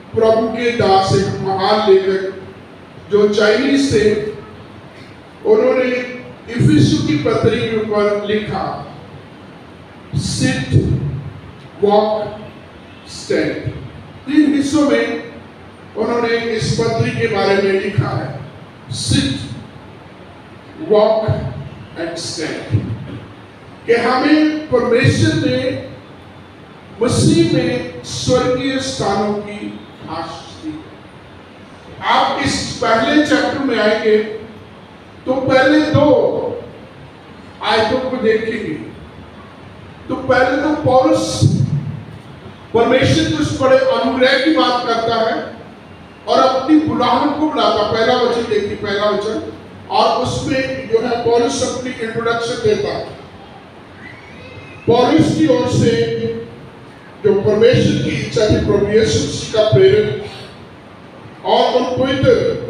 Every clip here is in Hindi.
प्रभु के दास, एक महान लेखक जो चाइनीज थे, उन्होंने इफिसियों की पत्री के ऊपर लिखा, सिट, वॉक, स्टैंड। 3 हिस्सों में उन्होंने इस पत्री के बारे में लिखा है, सिट, वॉक एंड स्टैंड, कि हमें परमेश्वर ने मसीह में स्वर्गीय स्थानों की आशीष दी। आप इस पहले चैप्टर में आएंगे तो पहले 2 आयतों को देखेंगे। तो पहले तो पौलुस परमेश्वर के उस बड़े अनुग्रह की बात करता है और अपनी बुलाहट को बुलाता। पहला वचन देखिए, पहला वचन, और उसमें जो है पौलुस अपनी इंट्रोडक्शन देता है। पौलुस की ओर से जो परमेश्वर की इच्छा थी, प्रभु यीशु मसीह का प्रेरित और उन पवित्र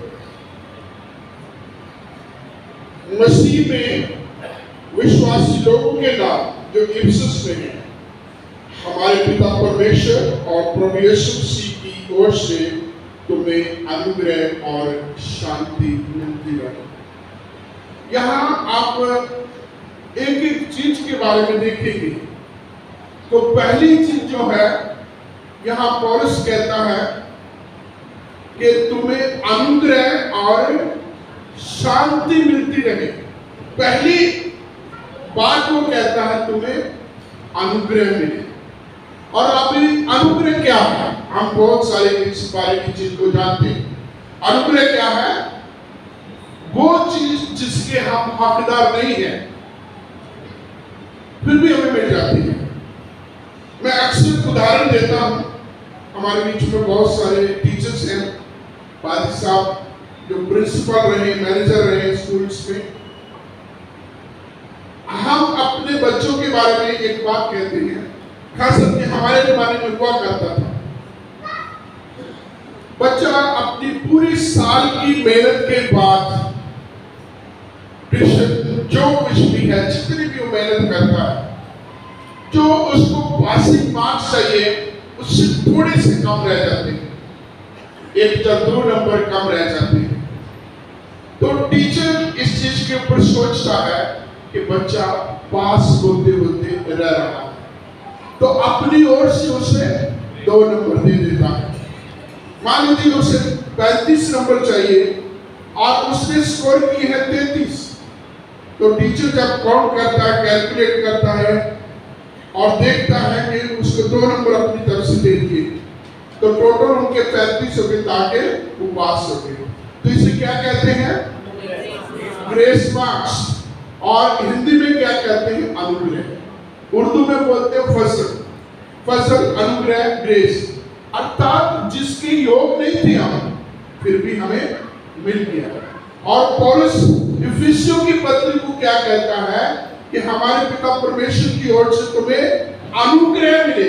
मसीह में विश्वासी लोगों के नाम जो इफिसस में है, हमारे पिता परमेश्वर और प्रभु यीशु मसीह की ओर से तुम्हें अनुग्रह और शांति मिलती रहे। यहाँ आप एक एक चीज के बारे में देखेंगे। तो पहली चीज जो है, यहाँ पौलुस कहता है कि तुम्हें अनुग्रह और शांति मिलती रहे। पहली बात वो कहता है तुम्हें अनुग्रह मिले। और अभी अनुग्रह क्या है? हम बहुत सारे इस बारे की चीज को जानते हैं। अनुग्रह क्या है? वो चीज जिसके हम हकदार नहीं हैं, फिर भी हमें मिल जाती है। मैं अक्सर उदाहरण देता हूं, हमारे बीच में बहुत सारे टीचर्स हैं, पादी साहब जो प्रिंसिपल रहे, मैनेजर रहे स्कूल्स में। हम अपने बच्चों के बारे में एक बात कहते हैं, खास करके हमारे जमाने में हुआ करता था। बच्चा अपनी पूरी साल की मेहनत के बाद जो कुछ भी है, जितनी भी वो मेहनत करता है, जो उसको पासिंग मार्क्स चाहिए उससे थोड़े से कम रह जाते हैं, 1 या 2 नंबर कम रह जाते हैं। तो टीचर इस चीज के ऊपर सोचता है कि बच्चा पास होते होते रह रहा है, तो अपनी ओर से उसे 2 नंबर दे देता है। मान लीजिए उसे 35 नंबर चाहिए और उसने स्कोर की है 33, तो टीचर जब काउंट करता है, कैलकुलेट करता है और देखता है कि उसको 2 नंबर अपनी तरफ से दे दिए, तो टोटल उनके 35 हो गए, ताकि वो पास हो गए। तो इसे क्या कहते हैं? Grace marks. और हिंदी में क्या कहते हैं? अनुग्रह। उर्दू में बोलते हैं फसल। फसल, अनुग्रह, ग्रेस। अर्थात जिसके योग नहीं थे हम, फिर भी हमें मिल गया। और पौलुस इफिसियों की पत्री को क्या कहता है कि हमारे पिता परमेश्वर की ओर से तुम्हें अनुग्रह मिले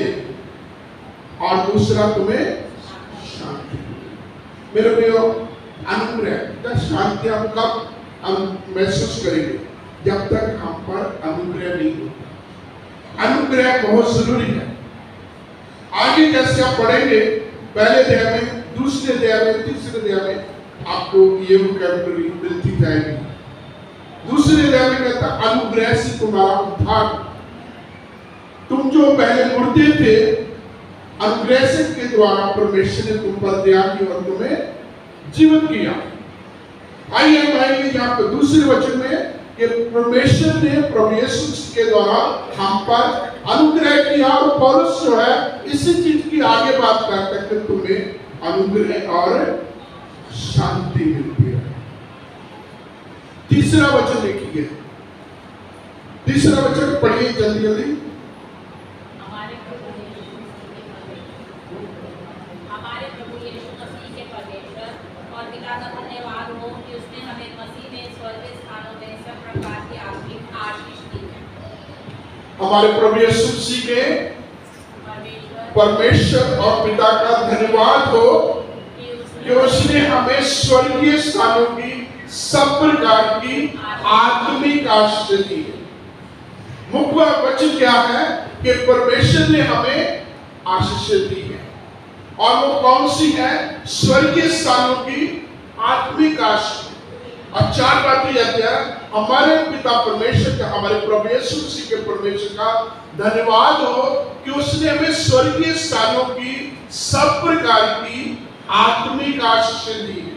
और दूसरा तुम्हें शांति। मेरे प्रियो, अनुग्रह, शांति हम कब महसूस करेंगे? जब तक हम पर अनुग्रह नहीं होता। अनुग्रह बहुत जरूरी है। आगे जैसे आप पढ़ेंगे, पहले अध्याय में, दूसरे अध्याय में, तीसरे अध्याय में आपको ये वोकैबुलरी मिलती जाएगी। दूसरे अध्याय में कहता अनुग्रह से तुम्हारा उद्धार। तुम जो पहले मुर्दे थे, अनुग्रह से के द्वारा परमेश्वर ने तुम पर दया की और तुम्हें जीवन किया। आइए हम आएंगे यहाँ पे दूसरे वचन में कि परमेश्वर ने प्रभु यीशु के द्वारा हम पर अनुग्रह किया। और पौलुस जो है इसी चीज की आगे बात करता है कि तुम्हें अनुग्रह और शांति मिलती है। तीसरा वचन लिखिए, तीसरा वचन पढ़िए जल्दी जल्दी। हमारे प्रभु यीशु मसीह के परमेश्वर और पिता का धन्यवाद हो कि उसने हमें मसीह में स्वर्गीय स्थानों में सब प्रकार की आशीष दी है। हमारे प्रभु यीशु मसीह के परमेश्वर और पिता का धन्यवाद हो कि उसने हमें स्वर्गीय स्थानों की सब प्रकार की आत्मिक आशीष दी है। मुख्य वचन क्या है कि परमेश्वर ने हमें आशीष दी है और वो कौन सी है? स्वर्गीय स्थानों की आत्मिक आशीष। और 4 बातें कहते हैं, हमारे पिता परमेश्वर का, हमारे प्रभु यीशु मसीह के परमेश्वर का धन्यवाद हो कि उसने हमें स्वर्गीय स्थानों की सब प्रकार की आत्मिक आशीष दी है।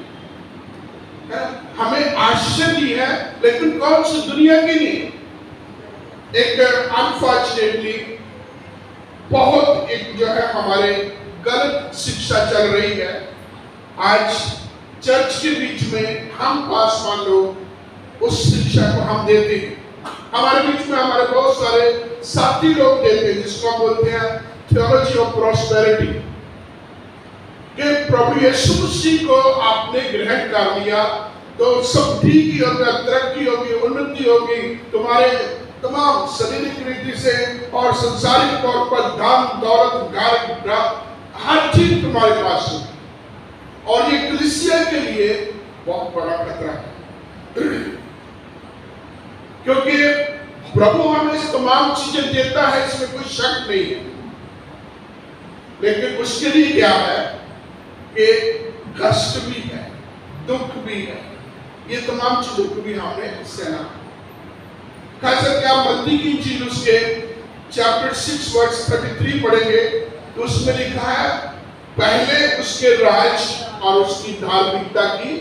हमें आशीष दी है, लेकिन कौन सी? दुनिया की नहीं। एक अनफॉर्चुनेटली बहुत एक जो है हमारे गलत शिक्षा चल रही है। आज चर्च के बीच में हम पासवान लोग उस शिक्षा को हम देते हैं। हमारे बीच में हमारे बहुत सारे साथी लोग देते हैं, जिसको हम बोलते हैं थियोलॉजी ऑफ प्रॉस्पेरिटी, कि प्रभु यीशु मसीह को आपने ग्रहण कर लिया तो सब ठीक ही होगा, तरक्की होगी, उन्नति होगी, तुम्हारे तमाम शारीरिक रीति से और संसारिक तौर पर धन दौलत गार हर चीज तुम्हारे पास होगी। और ये कलीसिया के लिए बहुत बड़ा खतरा है, क्योंकि प्रभु हमें तमाम चीजें देता है, इसमें कोई शक नहीं है। लेकिन उसके लिए क्या है कि कष्ट भी है, दुख भी है, ये तमाम चीजों को भी हमने सहना। खास करके आप मत्ती की इंजील उसके चैप्टर 6 वर्स 33 पढ़ेंगे तो उसमें लिखा है, पहले उसके राज और उसकी धार्मिकता की,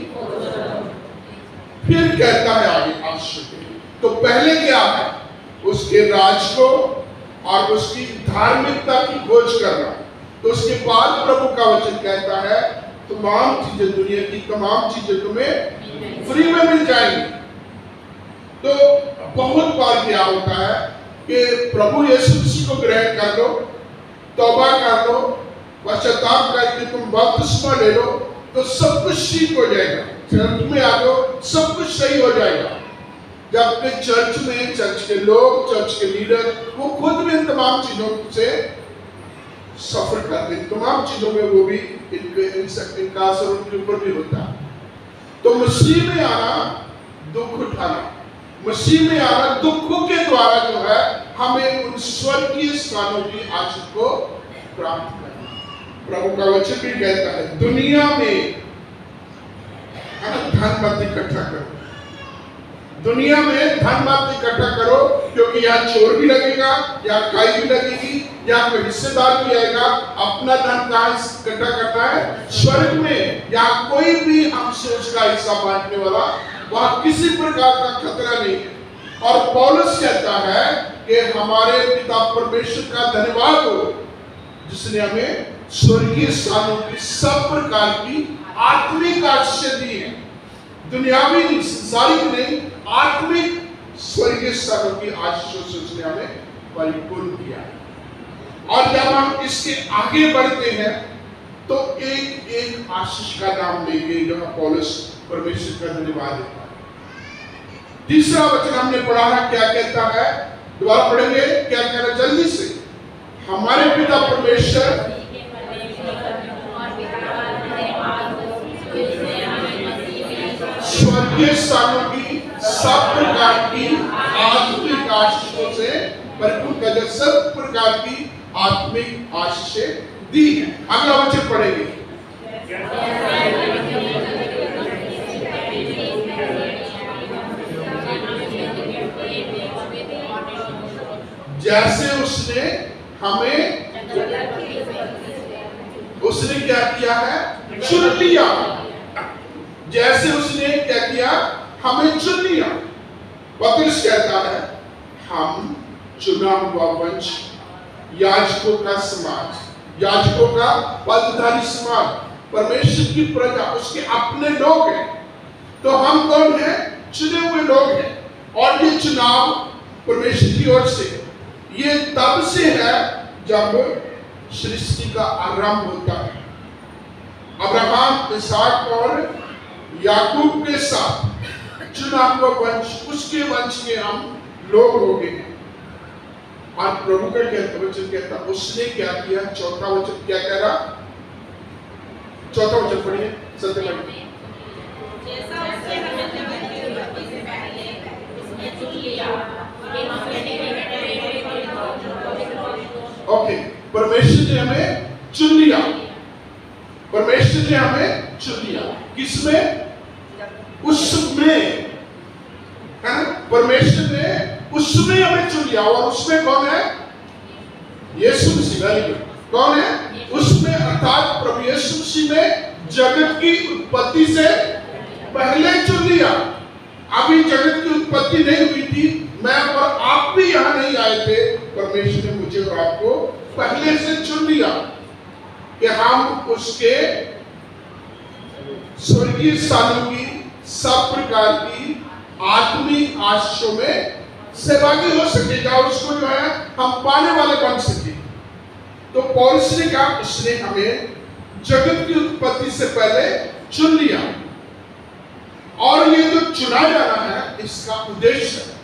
फिर कहता है आगे आशीष। तो पहले क्या है? उसके राज को और उसकी धार्मिकता की खोज करना। तो उसके बाद प्रभु का वचन कहता है, तमाम चीजें, दुनिया की तमाम चीजें तुम्हें फ्री में मिल जाएंगी। तो बहुत बार क्या होता है कि प्रभु यीशु मसीह को ग्रहण कर लो, तौबा कर लो, पश्चाताप करके तुम बपतिस्मा ले लो तो सब कुछ ठीक हो जाएगा। चर्च में आ जाओ, सब कुछ सही हो जाएगा। जबकि चर्च में चर्च के लोग, चर्च के लीडर, वो खुद भी इन तमाम चीजों से सफर करते हैं। तमाम चीजों में वो भी इनका असर उनके ऊपर भी होता है। तो मसीह में आना, दुख उठाना, मसीह में आना, दुखों के द्वारा जो है हमें उन स्वर्गीय स्थानों की आशीष को प्राप्त करना। प्रभु का वचन भी कहता है, दुनिया में धन मत इकट्ठा करो, दुनिया में धन मत इकट्ठा करो, क्योंकि यहाँ चोर भी लगेगा, यहाँ काई भी लगेगी, यहाँ कोई हिस्सेदार भी आएगा। अपना धन कहाँ इकट्ठा करना है? स्वर्ग में। यहाँ कोई भी हमसे उसका हिस्सा बांटने वाला, वहाँ किसी प्रकार का खतरा नहीं है। और पौलुस कहता है कि हमारे पिता परमेश्वर का धन्यवाद हो, जिसने हमें स्वर्गीय स्थानों की सब प्रकार की आत्मिक आशीष दी है। दुनियावी नहीं, संसारिक नहीं, आत्मिक स्वर्गीय स्थानों की आशीषों से उसने हमें परिपूर्ण किया है। और जब हम इसके आगे बढ़ते हैं तो एक एक आशीष का नाम लेंगे जहां पौलुस परमेश्वर का धन्यवाद देता है। तीसरा वचन हमने पढ़ा है, क्या कहता है? दोबारा पढ़ेंगे, क्या कहना जल्दी से? हमारे पिता परमेश्वर स्वर्गीय स्थानों की सब प्रकार की आत्मिक आशीषों से परिपूर्ण कर, सब प्रकार की आत्मिक आशीषें दी है। अगला वचन पढ़ेंगे, जैसे उसने हमें, उसने क्या किया है? चुन लिया। जैसे उसने क्या किया? हमें चुन लिया। पतरस कहता है, हम चुना हुआ वंश, याजकों का समाज, याजकों का पदधारी समाज, परमेश्वर की प्रजा, उसके अपने लोग हैं। तो हम कौन हैं? चुने हुए लोग हैं। और ये चुनाव परमेश्वर की ओर से, ये तब से है जब सृष्टि का आरंभ होता है। अब्राहम, इसहाक और याकूब के साथ चुना हुआ वंश, उसके वंश के हम लोग हो गए हैं। और प्रभु का वचन कहता, उसने क्या किया? चौथा वचन क्या कह रहा? चौथा वचन पढ़िए, सत्य ओके, परमेश्वर ने हमें चुन लिया। परमेश्वर ने हमें चुन लिया। किसमें? उसमें, है ना? परमेश्वर ने उसमें हमें चुन लिया। और उसमें कौन है? यीशु मसीह। Very good. कौन है उसमें? अर्थात प्रभु यीशु मसीह ने जगत की उत्पत्ति से पहले चुन लिया। अभी जगत की उत्पत्ति नहीं हुई थी, मैं और आप भी यहां नहीं आए थे, परमेश्वर ने मुझे और आपको पहले से चुन लिया कि हम उसके स्वर्गीय स्थानों की, सब प्रकार की आत्मिक आशीषों में सहभागी हो सके, या उसको जो है हम पाने वाले बन सके। तो पौलुस ने कहा उसने हमें जगत की उत्पत्ति से पहले चुन लिया। और ये जो चुना जाना है, इसका उद्देश्य है,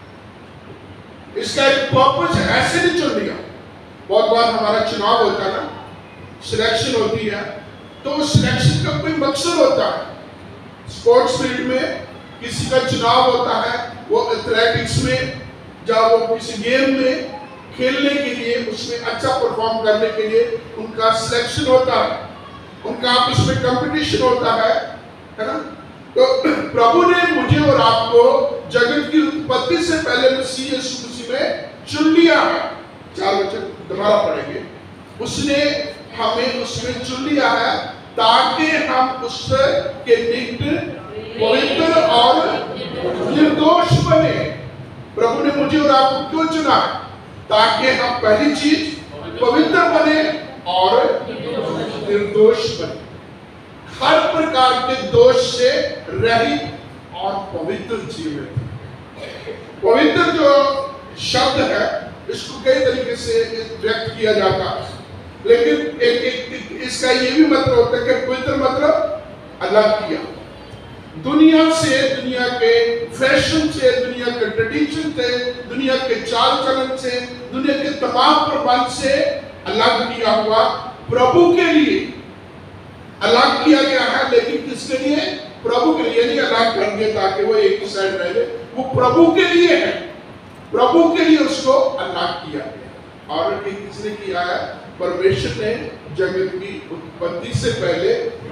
इसका एक पर्पस है। ऐसे नहीं चुन लिया। बहुत बार हमारा चुनाव होता है ना, सिलेक्शन होती है, तो उस सिलेक्शन का कोई मकसद होता है। स्पोर्ट्स फील्ड में किसी का चुनाव होता है, वो एथलेटिक्स में, जब वो किसी गेम में खेलने के लिए, उसमें अच्छा परफॉर्म करने के लिए उनका सिलेक्शन होता है, उनका आपस में कंपटीशन होता है ना? तो प्रभु ने मुझे और आपको जगत की उत्पत्ति से पहले मसीह यीशु मसीह में चुन लिया है। 4 वचन दोबारा पढ़ेंगे। उसने हमें उसमें चुन लिया है ताकि हम उसके निकट पवित्र और निर्दोष बने। प्रभु ने मुझे और आपको क्यों चुना? ताकि हम पहली चीज पवित्र बने और निर्दोष बने, हर प्रकार के दोष से रहित और पवित्र जीवन। पवित्र जो शब्द है, इसको कई तरीके से व्यक्त किया जाता है, लेकिन एक इसका ये भी मतलब होता है कि पवित्र मतलब अलग किया, दुनिया से, दुनिया के फैशन से, दुनिया के ट्रेडिशन से, दुनिया के चाल चलन से, दुनिया के तमाम प्रबंध से अलग किया हुआ, प्रभु के लिए अलग किया गया है। लेकिन किसके लिए? प्रभु के लिए। नहीं अलग कर दिया ताकि वो एक ही साइड रह जाए, वो प्रभु के लिए है। प्रभु के लिए उसको अलग किया गया। और किसने किया है? परमेश्वर ने जगत की उत्पत्ति से पहले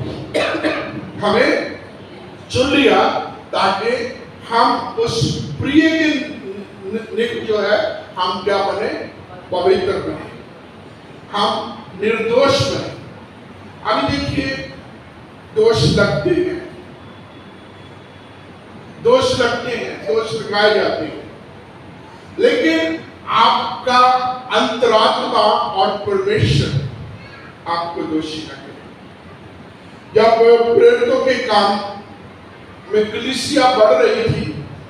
हमें चुन लिया ताकि हम उस प्रिय के जो है, हम क्या बने? पवित्र बने, हम निर्दोष बने। अभी देखिए, दोष लगते हैं, दोष लगते हैं, दोष लगाए जाते हैं, लेकिन आपका अंतरात्मा और परमेश्वर आपको दोषी न करे। जब प्रेरितों के काम में कलीसिया बढ़ रही थी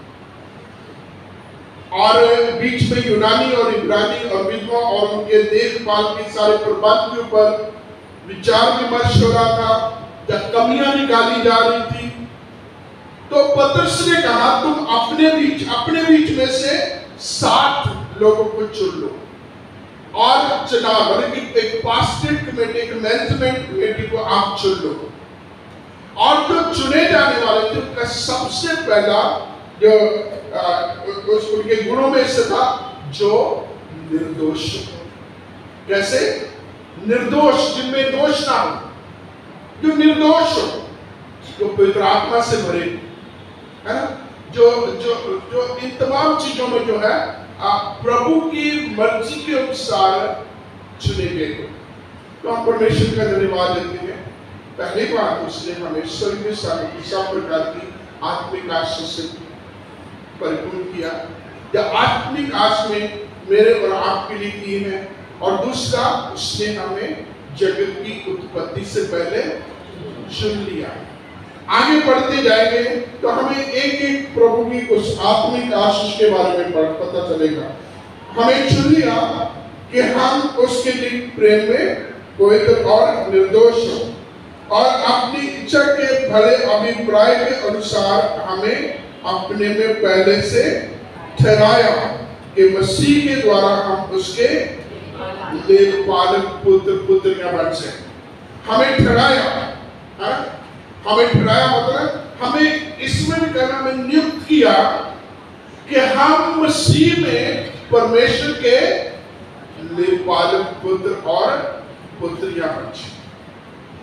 और बीच में यूनानी और इब्रानी और विधवा और उनके देखभाल के सारे प्रबंध के ऊपर विचार विमर्श हो रहा था, जब कमियां निकाली जा रही थी, तो पतरस ने कहा तुम अपने बीच में से 7 लोगों को चुन लो और चुनाव, एक पास्टरेट कमेटी, एक मैनेजमेंट कमेटी को आप चुन लो। और जो चुने जाने वाले थे उनका सबसे पहला जो उनके गुणों में से था जो निर्दोष। कैसे? निर्दोष, जिनमें दोष ना हो, जो निर्दोष हो, जो पवित्र आत्मा से भरे, है ना? जो जो जो इन तमाम चीजों में जो है प्रभु की मर्जी के अनुसार चुने गए। तो हम परमेश्वर का धन्यवाद देते हैं। पहली बात, उसने हमें स्वर्गीय स्थानों की सब प्रकार की आत्मिक आशीष से परिपूर्ण किया, या आत्मिक आश में मेरे और आपके लिए की है। और दूसरा, उसने हमें जगत की उत्पत्ति से पहले चुन लिया। आगे बढ़ते जाएंगे तो हमें एक एक प्रभु की उस आत्मिक आशीष के बारे में पता चलेगा। हमें चुन लिया कि हम उसके लिए प्रेम में पवित्र और निर्दोष हो, और अपनी इच्छा के भले अभिप्राय के अनुसार हमें अपने में पहले से ठहराया कि मसीह के द्वारा हम उसके लेखपालक पुत्र पुत्रियां बन जाए। हमें ठहराया, हमें ठहराया मतलब हमें इसमें भी कहना, हमें नियुक्त किया कि हम मसीह में परमेश्वर के लेखपालक पुत्र और पुत्रियां बन जाए।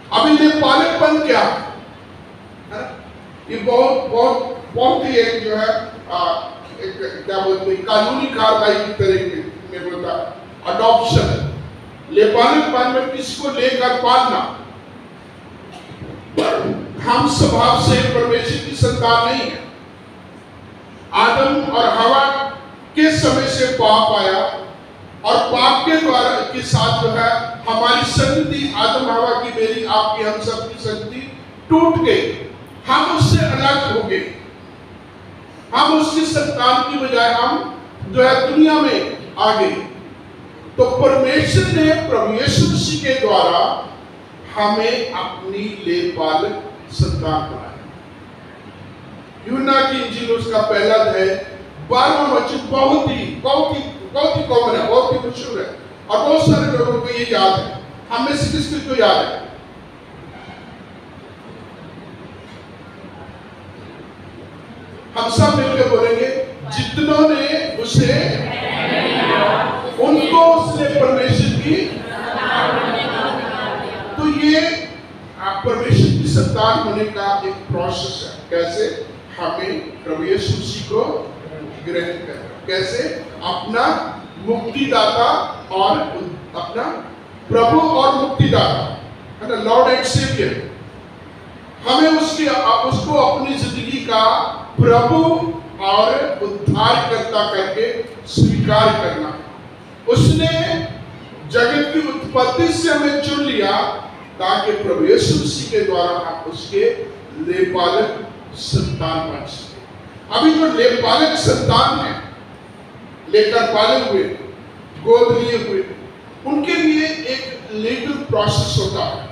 अभी लेपालकपन क्या है ना? ये बहुत ही एक जो है एक क्या बोलते हैं कानूनी कार्रवाई की तरह में बोलता है अडॉप्शन। लेपालकपन में किसको लेकर पालना। हम स्वभाव से परमेश्वर की संतान नहीं है। आदम और हवा के समय से पाप आया और पाप के द्वारा के साथ जो है हमारी संगति, आदम हवा की, मेरी, आपकी, हम सब की संगति टूट गई। हम उससे अलग हो गए। हम उसकी संतान की बजाय हम जो है दुनिया में आ गए। तो परमेश्वर ने प्रभु यीशु मसीह के द्वारा हमें अपनी लेपालक संतान बनाया। यूहन्ना की इंजील उसका पहला अध्याय 12वां वचन बहुत ही कॉमन है, बहुत ही मशहूर है और बहुत सारे लोगों को ये याद है। हम में से किस को याद है? हम सब मिलकर बोलेंगे, जितनों ने उसे, उनको उसने परमेश्वर की। तो ये परमेश्वर की संतान होने का एक प्रोसेस है। कैसे? हमें प्रभु यीशु मसीह को ग्रहण करना। कैसे? अपना मुक्तिदाता और अपना प्रभु और मुक्तिदाता, है ना, लॉर्ड एंड सेवियर। हमें उसको अपनी जिंदगी का प्रभु और उद्धारकर्ता करके स्वीकार करना। उसने जगत की उत्पत्ति से हमें चुन लिया ताकि प्रभु यीशु मसीह के द्वारा आप उसके लेपालक संतान बन सके। अभी जो लेपालक संतान है, लेकर पाले हुए, गोद लिए हुए, उनके लिए एक लीगल प्रोसेस होता है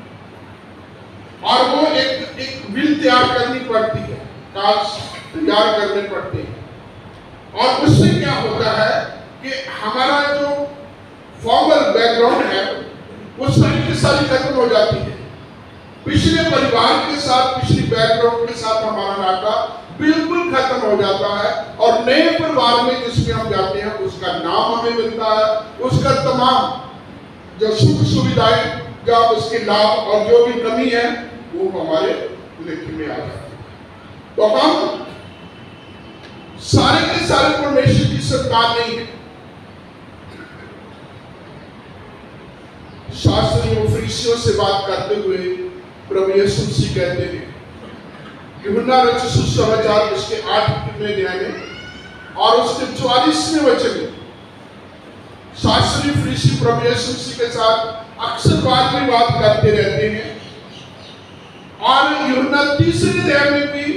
और वो एक विल तैयार करनी पड़ती है, कागज तैयार करने पड़ते हैं। और उससे क्या होता है कि हमारा जो फॉर्मल बैकग्राउंड है वो सारी की सारी खत्म हो जाती है। पिछले परिवार के साथ, पिछले बैकग्राउंड के साथ हमारा नाता बिल्कुल खत्म हो जाता है और नए परिवार में जिसमें हम जाते हैं उसका नाम हमें मिलता है, उसका तमाम जो सुख सुविधाएं, जो उसके लाभ और जो भी कमी है वो हमारे लेखे में आ जाती है। तो हम सारे के सारे परमेश्वर की संतान नहीं है। शास्त्रियों फरीसियों से बात करते हुए प्रभु यीशु मसीह कहते हैं, यूहन्ना रचित सुसमाचार उसके 8वें अध्याय में और उसके 44वें वचन में शास्त्री फरीसी प्रभु यीशु मसीह के साथ अक्सर बात में बात करते रहते हैं। और यूहन्ना 3 अध्याय में भी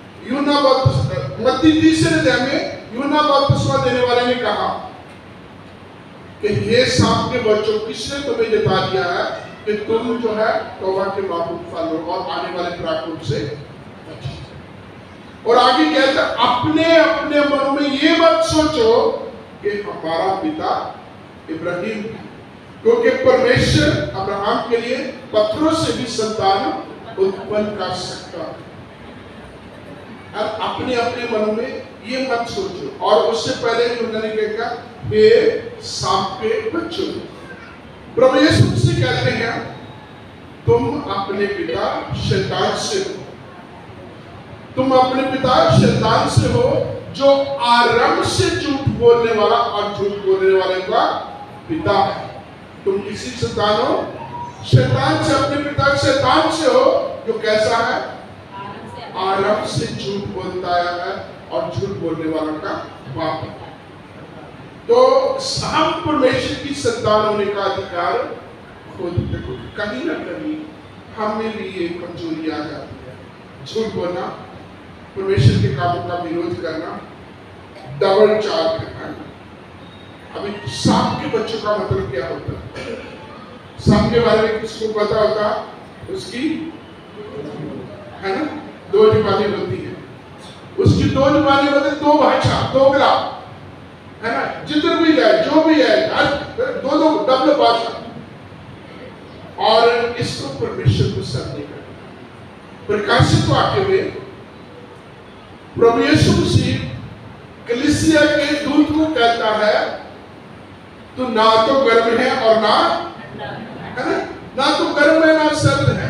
मत्ती 3 अध्याय में यूहन्ना बपतिस्मा देने वाले ने कहा कि ये सांप के बच्चों, किसने तुम्हें जता दिया है कि तुम जो है तौबा के माकूल फल लो और आने वाले प्राकुल से बचो। और आगे कहता है, अपने अपने मनों में ये मत सोचो कि हमारा पिता इब्राहिम है, क्योंकि परमेश्वर अब्राहम के लिए पत्थरों से भी संतान उत्पन्न कर सकता है। अब अपने अपने मनों में ये मत सोचो। और उससे पहले उन्होंने क्या कहा, ये सांप के बच्चों, प्रभु यीशु मसीह कहते हैं तुम अपने पिता शैतान से हो, तुम अपने पिता शैतान से हो जो आरंभ से झूठ बोलने वाला और झूठ बोलने वाले का पिता है। तुम किसी संतान हो? शैतान से। अपने पिता शैतान से हो जो कैसा है? आरंभ से झूठ बोलता है और झूठ बोलने वाला का बाप है। तो हम परमेश्वर की संतान होने का अधिकार खोजते हो। कहीं ना कहीं हमें भी ये कमजोरी आ जाती है, झूठ बोलना, परमेश्वर के कामों का विरोध करना, डबल चाल करना। अभी सांप के बच्चों का मतलब क्या होता है? सांप के बारे में किसको पता होता? उसकी, है ना, 2 जुबानी बनती है। उसकी 2 जुबानी बनती, 2 भाषा, 2 ग्रा, है ना, जिधर भी जाए, जो भी है, 2 डबल भाषा। और इसको परमेश्वर को समझने का प्रकाशित वाक्य में प्रभु यीशु मसीह कलीसिया के दूत को कहता है, तू ना तो गर्म है और ना, है ना तो गर्म है ना सर्द है,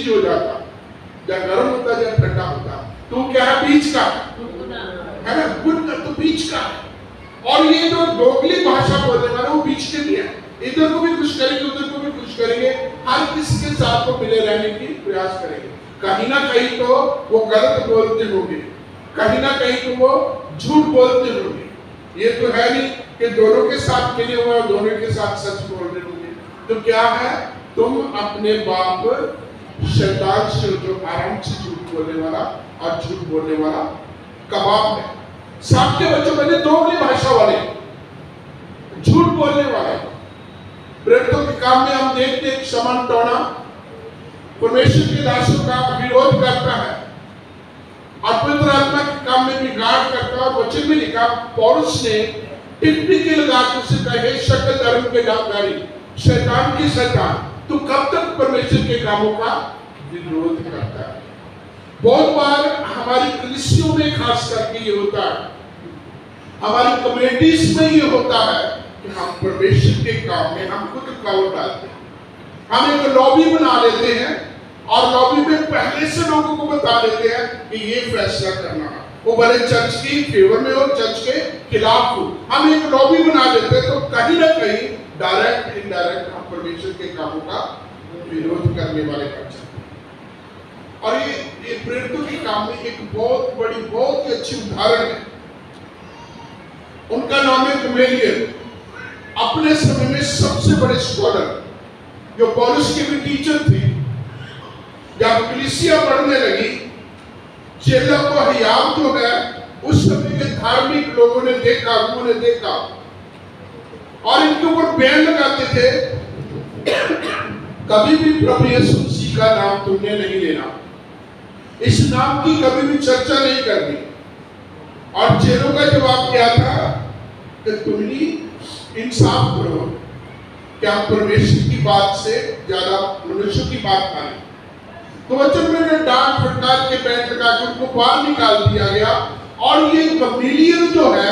चीज हो जाता, या गर्म होता या ठंडा होता। तो क्या है? बीच का है ना, गुण तो बीच का है। और ये जो दोगली भाषा बोलने वाले वो बीच के भी है, इधर को भी खुश करेंगे उधर को भी खुश करेंगे, हर किसी के साथ को मिले रहने की प्रयास करेंगे। कहीं ना कहीं तो वो गलत बोलते होंगे, कहीं ना कहीं तो वो झूठ बोलते होंगे। ये तो है नहीं कि दोनों के साथ मिले हुए और दोनों के साथ सच बोल रहे होंगे। तो क्या है? तुम अपने बाप शैतान से जो आराम से झूठ बोलने वाला और झूठ बोलने वाला कबाब है। सांप के बच्चों में दोगली भाषा वाले, झूठ बोलने वाले। प्रेरितों के काम में हम देखते हैं शमन टोना परमेश्वर के दासों का विरोध करता है और पवित्र आत्मा के काम में बिगाड़ करता है। वचन में लिखा, पौलुस ने टिप्पणी के लगा के उसे कहे, शकल धर्म के दासदारी, शैतान की शैतान, तू कब तक परमेश्वर के कामों का विरोध करता है? बहुत बार हमारी कलीसियों में खास करके ये होता है, हमारी कम्युनिटीज में ये होता है कि हम परमेश्वर के काम में हम खुद रुकावट डालते हैं। हम एक लॉबी बना लेते हैं और लॉबी में पहले से लोगों को बता देते हैं कि ये फैसला करना है, वो भले चर्च की फेवर में हो, चर्च के खिलाफ हो। हम एक लॉबी बना देते हैं, तो कहीं ना कहीं डायरेक्ट इनडायरेक्ट हम परमेश्वर के कामों का विरोध करने वाले बन जाते हैं। और ये प्रेरितों के काम में एक बहुत बड़ी, बहुत ही अच्छी उदाहरण है। उनका नाम है गमेलियल, अपने समय में सबसे बड़े स्कॉलर, जो पौलुस के भी टीचर थे। जब कलीसिया बढ़ने लगी, चेला को हियाव जो है, उस समय के धार्मिक लोगों ने देखा, उन्होंने देखा और इनके ऊपर बैन लगाते थे, कभी भी प्रभु यीशु मसीह का नाम तुमने नहीं लेना, इस नाम की कभी भी चर्चा नहीं करनी। और चेलों का जवाब क्या था कि तुम ही इंसाफ करो, क्या परमेश्वर की बात से ज्यादा मनुष्यों की बात माने। तो वचन में डांट फटकार के बैठ लगा के उनको बाहर निकाल दिया गया। और ये गमलीएल जो है,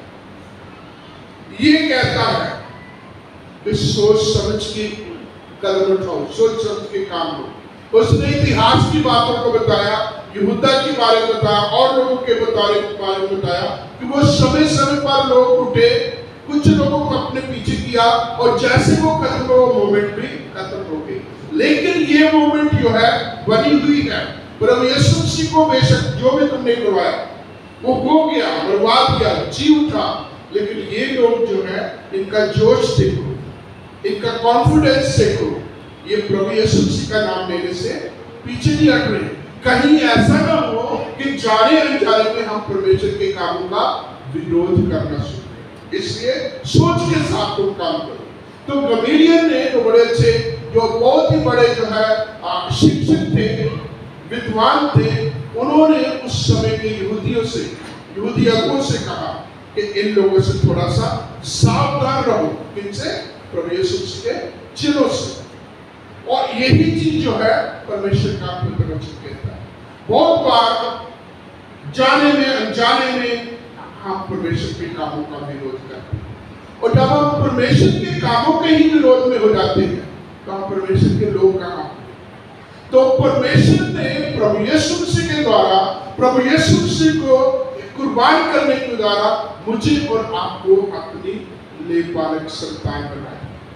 ये कहता है कि सोच समझ के कदम उठाओ, सोच समझ के काम लो। उसने इतिहास की बातों को बताया, यहूदा के बारे में बताया और लोगों के बारे में बताया कि वो समय समय पर लोग उठे, कुछ लोगों को अपने पीछे किया और जैसे वो खत्म हो, मूवमेंट भी खत्म हो गई। लेकिन ये मूवमेंट जो है बनी हुई है। प्रभु यीशु मसीह को बेशक जो भी तुमने करवाया वो हो गया, बर्बाद किया, जी उठा, लेकिन ये लोग जो है, इनका जोश देखो, इनका कॉन्फिडेंस देखो, ये प्रभु यीशु मसीह का नाम लेने से पीछे नहीं हट रहे। कहीं ऐसा ना हो कि जाने अनजाने में हम परमेश्वर के कामों का विरोध करना शुरू करें। इसलिए सोच के साथ तुम काम करो। तो गमलीएल ने जो बड़े अच्छे, जो बहुत ही बड़े जो है शिक्षक थे, विद्वान थे, उन्होंने उस समय के यहूदियों से, यहूदी अगुओं से कहा कि इन लोगों से थोड़ा सा सावधान रहो। किनसे? प्रभु यीशु मसीह के चिन्हों से। और यही चीज जो है परमेश्वर का पवित्र वचन कहता है। बहुत बार जाने में अनजाने में हम परमेश्वर के कामों का विरोध करते हैं, और जब हम परमेश्वर के कामों के ही विरोध में हो जाते हैं तो हम परमेश्वर के लोग कहाँ? तो परमेश्वर ने प्रभु यीशु मसीह के द्वारा, प्रभु यीशु मसीह को कुर्बान करने के द्वारा मुझे और आपको अपनी लेपालक संतान बनाया।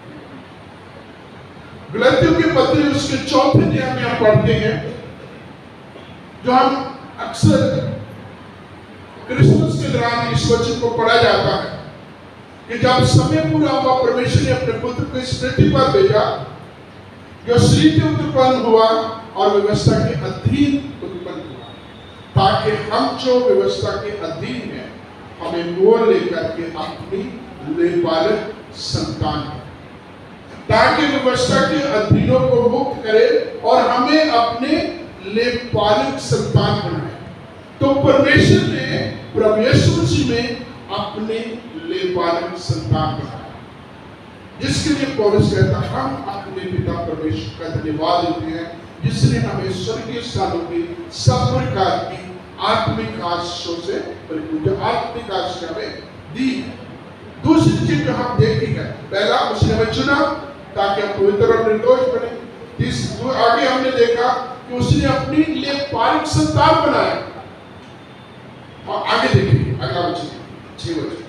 गलातियों के पत्र उसके 4 अध्याय में हम पढ़ते हैं, जो हम अक्सर क्रिसमस के दौरान इस वचन को पढ़ा जाता है कि जब समय पूरा हुआ, परमेश्वर ने अपने पुत्र को इस पृथ्वी पर भेजा, जो शरीर से उत्पन्न हुआ और व्यवस्था के अधीन उत्पन्न हुआ, ताकि हम जो व्यवस्था के अधीन है, हमें मोल लेकर के अपनी लेपालक संतान है, ताकि व्यवस्था के अधीनों को मुक्त करे और हमें अपने लेपालक संतान बनाए। तो परमेश्वर ने प्रभु यीशु मसीह में अपने लेपालक संतान बनाया, जिसके लिए पौलुस कहता है, हम अपने पिता परमेश्वर का धन्यवाद देते हैं, जिसने हमें स्वर्गीय स्थानों की सब प्रकार की आत्मिक आशीषों से परिपूर्ण आत्मिक आशीष हमें दी है। दूसरी चीज जो हम देखेंगे, पहला उसने हमें चुना ताकि हम पवित्र और निर्दोष बने। आगे हमने देखा कि उसने अपने लिए पारिक संतान बनाया। और आगे देखिए अगला वचन 6 वचन,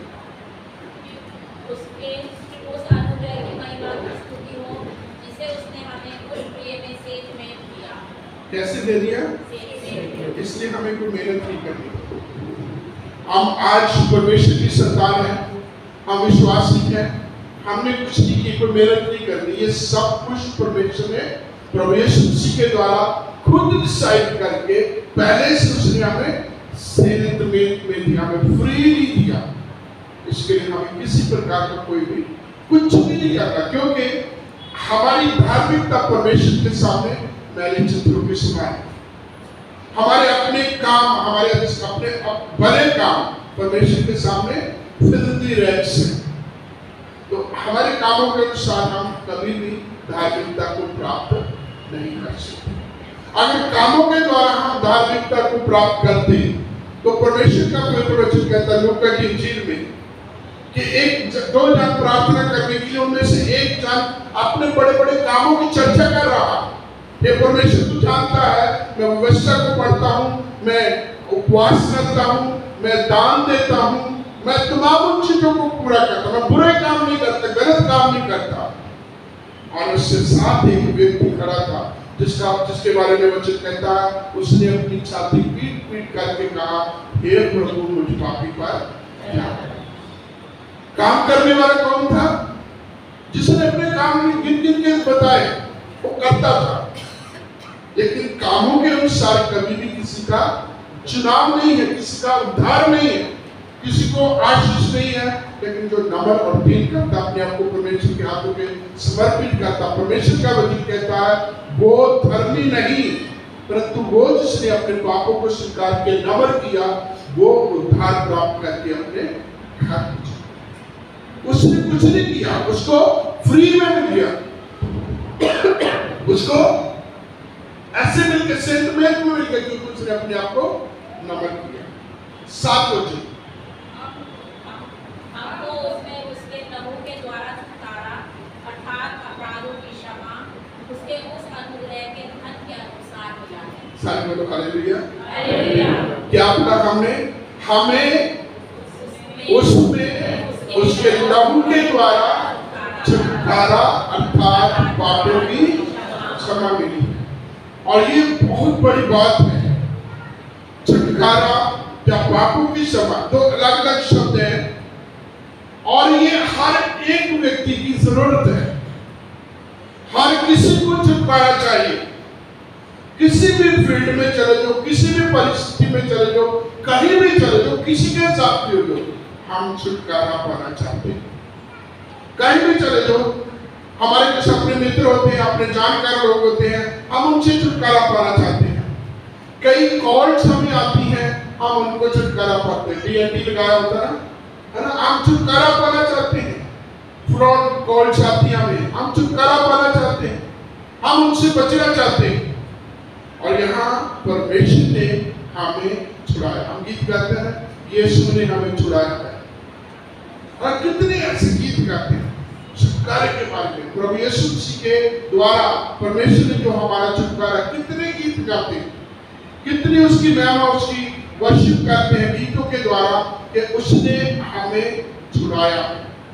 उसके उस अनुग्रह की महिमा की स्तुति हो जिसे उसने हमें उस प्रिय में सेज में दिया। कैसे दे दिया? सेज। इसलिए हमें कोई मेहनत नहीं करनी। हम आज परमेश्वर की संतान है, हम विश्वासी हैं, हमने कुछ नहीं की, कोई मेहनत नहीं करनी। ये सब कुछ परमेश्वर ने प्रभु यीशु मसीह के द्वारा खुद डिसाइड करके पहले से उसने हमें सेहत में दिया, हमें फ्रीली दिया। इसके लिए हमें किसी प्रकार का कोई भी कुछ भी नहीं करना, क्योंकि हमारी धार्मिकता परमेश्वर के सामने मैले चित्रों के समान है। हमारे अपने काम, हमारे अपने भले काम परमेश्वर के सामने फिल्दी रैग्स हैं। तो हमारे कामों के अनुसार हम कभी भी धार्मिकता को प्राप्त नहीं कर सकते। अगर कामों के द्वारा हम धार्मिकता को प्राप्त करते हैं तो परमेश्वर का पवित्र वचन कहता है लूका की इंजील में कि दो जन प्रार्थना करने के लिए उनमें से एक जन अपने बड़े बड़े कामों की चर्चा कर रहा है। ये परमेश्वर तू जानता है, मैं व्यवस्था को पढ़ता हूँ, मैं उपवास करता हूँ, मैं दान देता हूँ, मैं तमाम उन चीजों को पूरा करता हूँ, मैं बुरे काम नहीं करता, गलत काम नहीं करता। और उससे साथ एक व्यक्ति खड़ा था जिसके बारे में वचन कहता है उसने अपनी छाती पीट पीट करके कहा, हे प्रभु मुझ पापी पर ध्यान। काम करने वाला कौन था? जिसने अपने काम गिन गिन के बताए, वो करता था, लेकिन कामों के अनुसार कभी भी किसी का चुनाव नहीं है, किसी का उद्धार नहीं है, किसी को आशीष नहीं है। लेकिन जो नम्र और दीन करता, अपने आप को परमेश्वर के हाथों में समर्पित करता, परमेश्वर का वचन कहता है वो धर्मी नहीं, परंतु वो जिसने अपने पापों को स्वीकार के नम्र किया, वो उद्धार प्राप्त करके अपने घर। उसने कुछ नहीं किया, उसको फ्री में मिल गया, उसको ऐसे मिलकर सेंट में मिल गया क्योंकि उसने अपने आप को नम्र किया। 7 वचन, हमको उसमें उसके प्रभु के द्वारा छुटकारा अर्थात अपराधों की क्षमा उसके उस अनुग्रह के धन के अनुसार मिला है। सारे बोलो हालेलुया। हालेलुया। क्या पता हमें उसमें उसके लहू के द्वारा छुटकारा अर्थात पापों की क्षमा मिली। और ये बहुत बड़ी बात है, छुटकारा या पापों की क्षमा, दो अलग अलग शब्द हैं और ये हर एक व्यक्ति की जरूरत है। हर किसी को छुटकारा चाहिए, किसी भी फील्ड में चले जाओ, किसी भी परिस्थिति में चले जाओ, कहीं भी चले जाओ, किसी के साथ भी हो जाओ, हम छुटकारा पाना चाहते हैं। कहीं भी चले जाओ, हमारे कुछ अपने मित्र होते हैं, अपने जानकार लोग होते हैं, हम उनसे छुटकारा पाना चाहते हैं। कई कॉल्स हमें आती हैं, हम उनको छुटकारा पाते हैं। DND लगाया होता है ना, हम छुटकारा पाना चाहते हैं। फ्रॉड कॉल्स आती है हमें, हम छुटकारा पाना चाहते हैं, हम उनसे बचना चाहते हैं। और यहाँ परमेश्वर ने हमें छुड़ाया। हम गीत गाते हैं, यीशु ने हमें छुड़ाया है। और कितने ऐसे गीत गाते हैं छुटकारे के बारे में, प्रभु यीशु मसीह के द्वारा परमेश्वर ने जो हमारा छुटकारा, कितने गीत गाते हैं, कितनी उसकी महिमा, उसकी वर्शिप करते हैं गीतों के द्वारा कि उसने हमें छुड़ाया।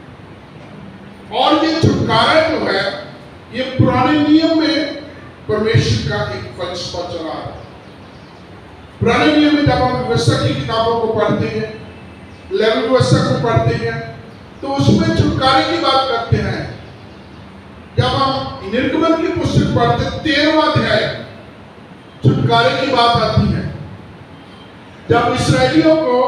और ये छुटकारा जो है, ये पुराने नियम में परमेश्वर का एक फलसफा चला है। पुराने नियम में जब हम व्यवस्था की किताबों को पढ़ते हैं, लेवी व्यवस्था को पढ़ते हैं, तो उसमें छुटकारे की बात करते हैं। जब हम निर्गमन की पुस्तक पढ़ते हैं 13वां अध्याय, छुटकारे की बात आती है। जब इस्राएलियों को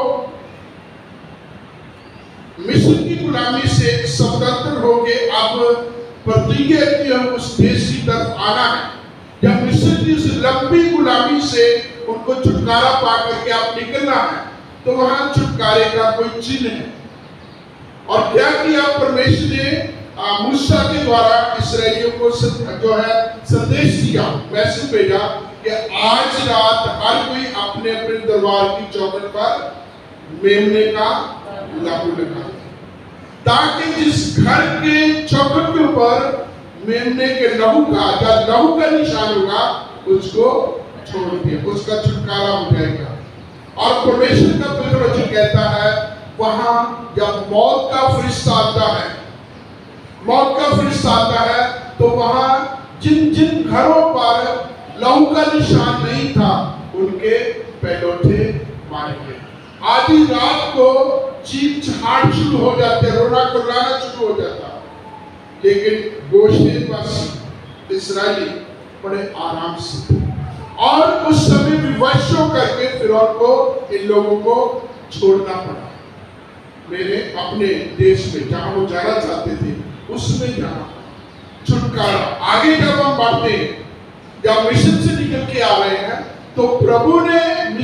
मिस्र की गुलामी से स्वतंत्र होके अब प्रतिज्ञा की उस देश की तरफ आना है, जब मिस्र की उस लंबी गुलामी से उनको छुटकारा पा करके आप निकलना है, तो वहां छुटकारे का कोई चिन्ह है। और क्या किया परमेश्वर ने मूसा के द्वारा इस्राएलियों को जो है संदेश दिया, मैसेज भेजा कि आज रात हर कोई अपने अपने दरबार की चौखट पर मेमने का लागू लगा, ताकि जिस घर के चौखट के ऊपर मेमने के लहू का, जब लहू का निशान होगा उसको छोड़ दिया, उसका छुटकारा हो जाएगा। और परमेश्वर का पवित्र वचन कहता है वहां जब मौत का फरिश्ता आता है, मौत का फरिश्ता आता है, तो वहां जिन जिन घरों पर लहू का निशान नहीं था उनके पैलोठे मारे गए। आधी रात को चीख चहाट शुरू हो जाते, रोना कुर्राना शुरू हो जाता, लेकिन गोशेनवासी इस्राएली बड़े आराम से, और उस समय विवशों करके फिरौन को इन लोगों को छोड़ना पड़ा। मेरे अपने देश में जहां वो जाना चाहते थे उसमें जाना, छुटकारा। आगे जब हम बढ़ते हैं, जब मिशन से निकल के आ रहे हैं, तो प्रभु ने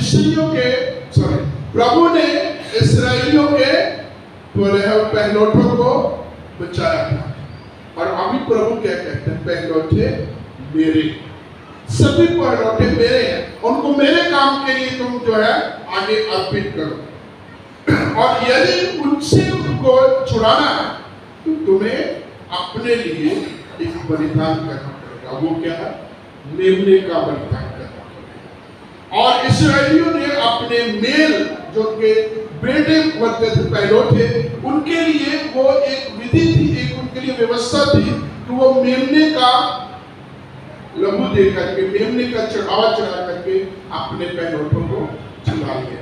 इस्राएलियों के पहलौठों को बचाया था। और अभी प्रभु क्या कहते हैं, पहलौठे मेरे, सभी पहलौठे मेरे हैं, उनको मेरे काम के लिए तुम जो है आगे अर्पित करो। और यदि उनसे उनको छुड़ाना है तो तुम्हें अपने लिए एक बलिदान करना पड़ेगा। वो क्या है, मेमने का बलिदान करना पड़ेगा। और इस्राएलियों ने अपने मेल जो के बेटे होते थे पहलौठे, उनके लिए वो एक विधि थी, एक उनके लिए व्यवस्था थी कि वो मेमने का लहू दे करके, मेमने का चढ़ावा चढ़ा करके अपने पहलौठों को छुड़ा लिया।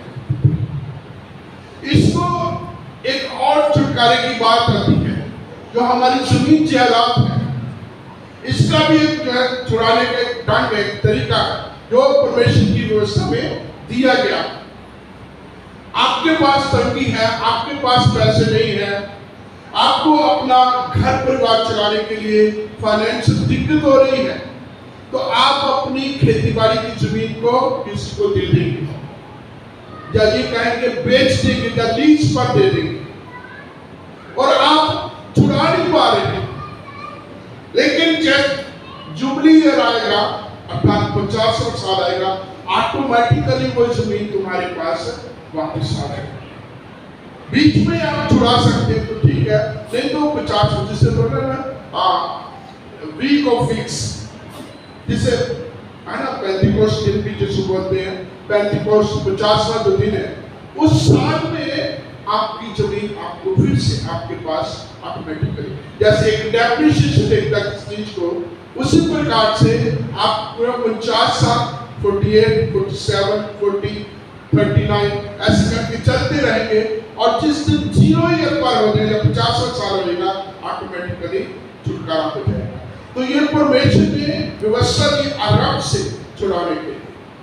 इसको एक और छुटकारे की बात आती है जो हमारी जमीन जायदाद है, इसका भी एक जो है छुड़ाने का एक ढंग है, एक तरीका जो परमेश्वर की व्यवस्था में दिया गया। आपके पास तंगी है, आपके पास पैसे नहीं है, आपको अपना घर परिवार चलाने के लिए फाइनेंशियल दिक्कत हो रही है, तो आप अपनी खेती बाड़ी की जमीन को किसी को दे देंगे, या ये कहेंगे बेच देंगे, या लीज पर दे देंगे, और आप छुड़ा नहीं पा रहे हैं। लेकिन जब जुबली ईयर आएगा, अर्थात 50 साल आएगा, ऑटोमेटिकली वो जमीन तुम्हारे पास वापस आ जाएगी। बीच में आप छुड़ा सकते हैं तो ठीक है, नहीं तो 50 जिसे बोल रहे हैं वीक ऑफ वीक्स, जिसे है ना पेंटिकोस्ट दिन भी जिसे बोलते हैं, पेंटिकोस्ट 50वां जो दिन है, उस साल में आपकी जमीन आपको फिर से आपके पास ऑटोमेटिकली, जैसे एक डेप्रिसिएशन देखता है किस चीज को, उसी प्रकार से आप पूरा 50 साल 48, 47, 40, 39 ऐसे करके चलते रहेंगे, और जिस दिन 0 ईयर पर हो जाएगा, 50वां साल हो जाएगा, ऑटोमेटिकली छुटकारा हो जाएगा। तो ये परमेश्वर ने व्यवस्था की आरंभ से छुड़ाने के लिए।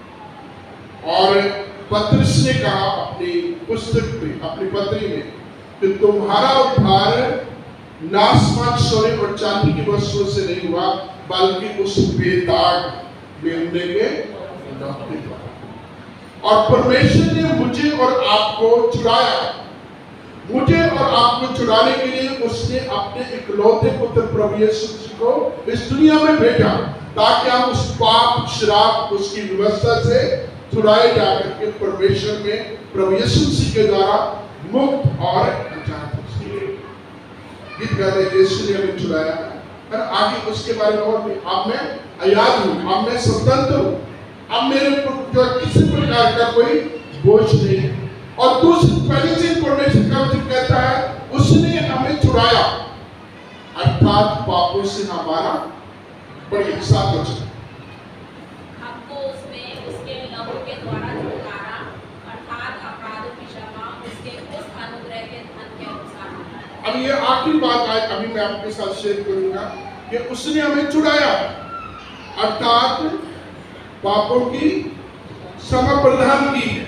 और पतरस ने कहा अपनी पुस्तक में, अपनी पत्री में, कि तुम्हारा उद्धार नासमान सोने और चांदी की वस्तुओं से नहीं हुआ, बल्कि उस बेदाग मेमने के लहू द्वारा। और परमेश्वर ने मुझे और आपको छुड़ाया, मुझे और आपको छुड़ाने के लिए उसने अपने इकलौते पुत्र प्रभु यीशु मसीह को इस दुनिया में भेजा, ताकि हम उस पाप श्राप उसकी व्यवस्था से छुड़ाए जाकर के परमेश्वर में प्रभु यीशु मसीह के द्वारा मुक्त और आजाद हो सके। गीत गाते यीशु ने हमें छुड़ाया, और आगे उसके बारे में और भी, अब मैं आजाद हूँ, अब मैं स्वतंत्र हूँ, अब मेरे ऊपर किसी प्रकार का कोई बोझ नहीं है। और दूसरी पहली चीज परमेश्वर का वचन कहता है, उसने हमें छुड़ाया, अर्थात पापों से हमारा बड़ी साथ वचन, हमको उसमें उसके लहू के द्वारा छुटकारा, अर्थात अपराधों की क्षमा उसके उस अनुग्रह के धन के अनुसार। अब ये आखिरी बात आज अभी मैं आपके साथ शेयर करूंगा कि उसने हमें छुड़ाया, अर्थात पापों की क्षमा प्रदान की है।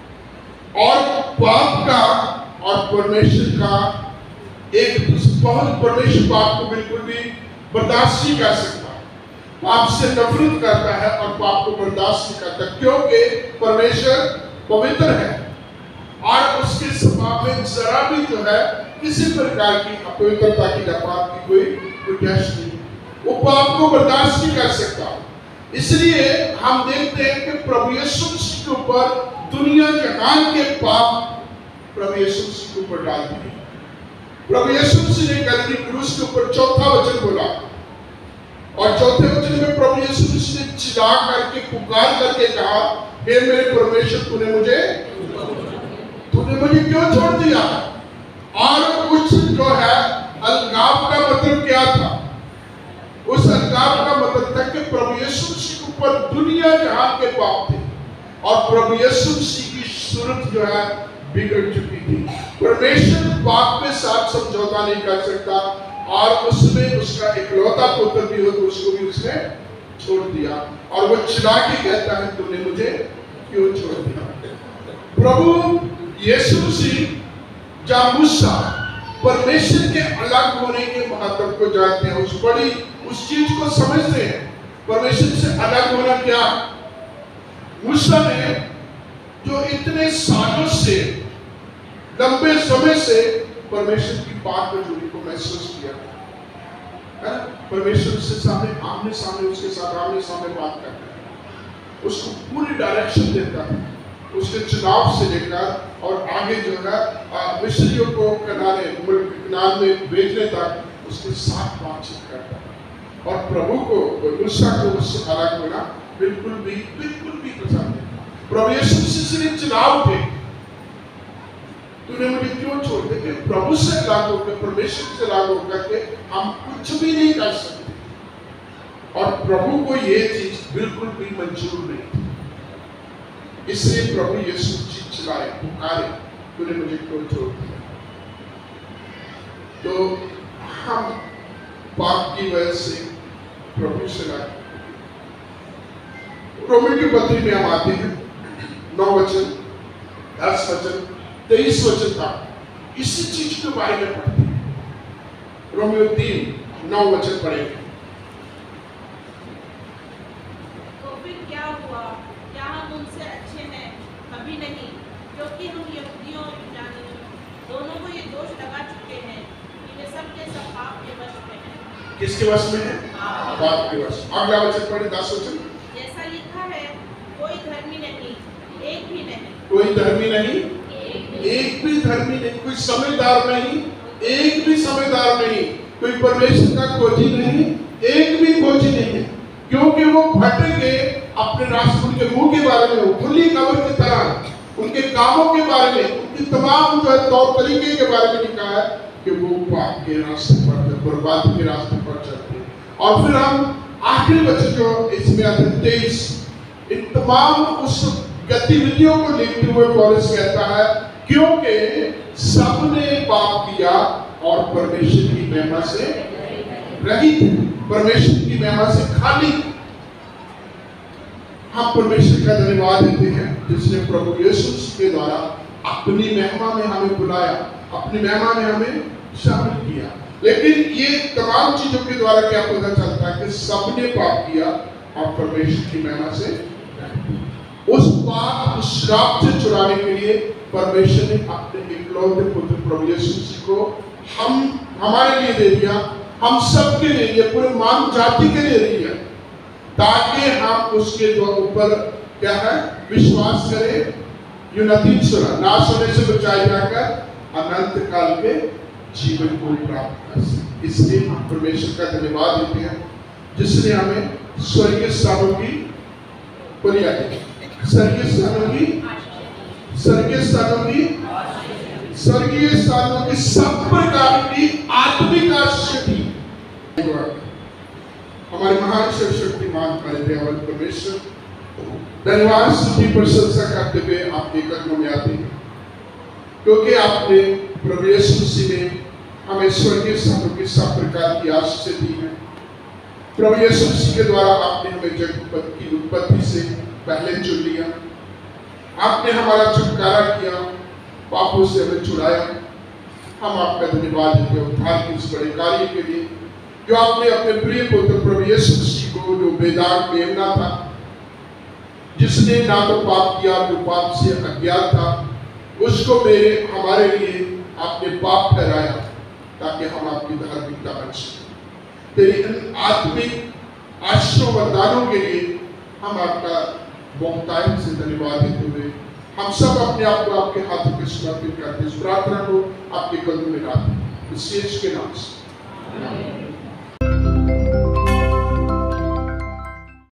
और पाप का और परमेश्वर का एक बहुत, परमेश्वर पाप को बिल्कुल भी बर्दाश्त नहीं कर सकता, पाप से नफरत करता है और पाप को बर्दाश्त नहीं करता, क्योंकि परमेश्वर पवित्र है और उसके स्वभाव में जरा भी जो है किसी प्रकार की अपवित्रता की पाप की कोई गुंजाइश नहीं, वो पाप को बर्दाश्त नहीं कर सकता। इसलिए हम देखते हैं कि प्रभु यीशु मसीह के ऊपर दुनिया जहान के पाप प्रभु यीशु मसीह के ऊपर डाल दिए। प्रभु यीशु मसीह ने गलती क्रूस के ऊपर चौथा वचन बोला यीशु मसीह ने चिल्ला करके पुकार करके कहा, हे मेरे परमेश्वर तूने मुझे क्यों छोड़ दिया? और उस जो है अलगाव का मतलब क्या था? उस अलगाव का मतलब था कि प्रभु यीशु मसीह के ऊपर दुनिया जहां के पाप थे और प्रभु यीशु मसीह की सूरत जो है बिगड़ चुकी थी। परमेश्वर पाप के साथ समझौता नहीं कर सकता और उसमें उसका इकलौता पुत्र भी हो तो उसको भी उसने छोड़ दिया और वो चिल्ला के कहता है, तूने मुझे क्यों छोड़ दिया? प्रभु यीशु मसीह जब मूसा परमेश्वर के अलग होने के महत्व को जानते हैं, उस चीज को समझते हैं। परमेश्वर से अलग होना क्या? मूसा ने जो इतने सालों से लंबे समय से परमेश्वर की बात में जुड़ी को महसूस किया, परमेश्वर से सामने आमने सामने उसके साथ आमने सामने बात करता है, उसको पूरी डायरेक्शन देता है, उसके चुनाव से लेकर और आगे जो है मिस्रियों को कनान में भेजने तक उसके साथ बातचीत करता है। और प्रभु को मूसा को उससे अलग होना बिल्कुल भी पसंद नहीं। प्रभु यीशु मसीह ने चुनाव थे, तूने मुझे क्यों छोड़ दे? कि प्रभु से अलग होकर, परमेश्वर से अलग होकर के हम कुछ भी नहीं कर सकते और प्रभु को ये चीज बिल्कुल भी मंजूर नहीं थी। इसलिए प्रभु यीशु चिल्लाए, पुकारे, तूने मुझे क्यों छोड़ दिया? तो हम पाप की वजह से प्रभु से अलग। रोमी की पत्री में हम आते हैं, 9 वचन 10 वचन 23 वचन था, इसी चीज के बारे में पढ़ते हैं। रोमियो 3:9 वचन पढ़ेंगे। तो फिर क्या हुआ? क्या हम उनसे अच्छे हैं? कभी नहीं, क्योंकि हम यहूदियों और यूनानियों दोनों को ये दोष लगा चुके हैं कि वे सब के सब पाप के वश में हैं। किसके वश में है? पाप के वश। अगला वचन पढ़े, 10 वचन। जैसा लिखा है, कोई धर्मी नहीं, एक भी नहीं। कोई धर्मी नहीं, एक भी धर्मी नहीं। कोई समझदार नहीं, एक भी समझदार नहीं। कोई परमेश्वर का खोजी नहीं, एक भी खोजी नहीं है, क्योंकि वो भटक गए अपने रास्ते। उनके मुंह के बारे में खुली खबर की तरह उनके कामों के बारे में, उनकी तमाम जो है तौर तरीके के बारे में लिखा है कि वो पाप के रास्ते पर, बर्बादी के रास्ते पर चलते हैं। और फिर हम आखिरी वचन जो इसमें आते हैं 23, इन तमाम उस गतिविधियों को लिखते हुए पौलुस कहता है, क्योंकि सबने पाप किया और परमेश्वर की महिमा से रहित, परमेश्वर की महिमा से खाली। हम परमेश्वर का धन्यवाद देते हैं जिसने प्रभु यीशु के द्वारा अपनी महिमा में हमें बुलाया, अपनी महिमा में हमें शामिल किया। लेकिन ये तमाम चीजों के द्वारा क्या पता चलता है कि सबने पाप किया और परमेश्वर की महिमा से उस पाप, उस श्राप से छुड़ाने के लिए परमेश्वर ने अपने इकलौते पुत्र प्रभु यीशु मसीह को हमारे लिए दे दिया, हम सब के लिए, पूरे मानव जाति के लिए दे दिया, ताकि हम उसके जो ऊपर क्या है विश्वास करें, नाश होने से बचाए जाकर अनंत काल के जीवन को प्राप्त कर सके। इसलिए हम परमेश्वर का धन्यवाद देते हैं जिसने हमें स्वर्गीय स्थानों की परिया दी, स्वर्गीय स्थानों की सब प्रकार की आत्मिक आशीष दी। हमारे महान सर्वशक्तिमान हमारे दयावान परमेश्वर, धन्यवाद स्तुति प्रशंसा करते हुए आपके कदमों में आते हैं, क्योंकि आपने प्रभु यीशु मसीह में हमें स्वर्गीय स्थानों की सब प्रकार की आशीष दी है। प्रभु यीशु मसीह के द्वारा आपने हमें जगत की उत्पत्ति से पहले चुन लिया, आपने हमारा छुटकारा किया, पापों से हमें छुड़ाया। हम आपका धन्यवाद देते हैं उद्धार के इस बड़े कार्य के लिए जो आपने अपने प्रिय पुत्र प्रभु यीशु मसीह को, जो बेदाग मेमना था, जिसने ना तो पाप किया जो पाप से अज्ञात था, उसको हमारे लिए आपने पाप ठहराया ताकि हम आपकी धार्मिकता बन सकें। तेरी इन आत्मिक आशीषों वरदानों के लिए हम आपका बहुतायत से धन्यवाद देते हुए हम सब अपने आप को आपके हाथों में समर्पित करते हैं। इस प्रार्थना को आपके कदमों में डालते हैं, इस के नाम से।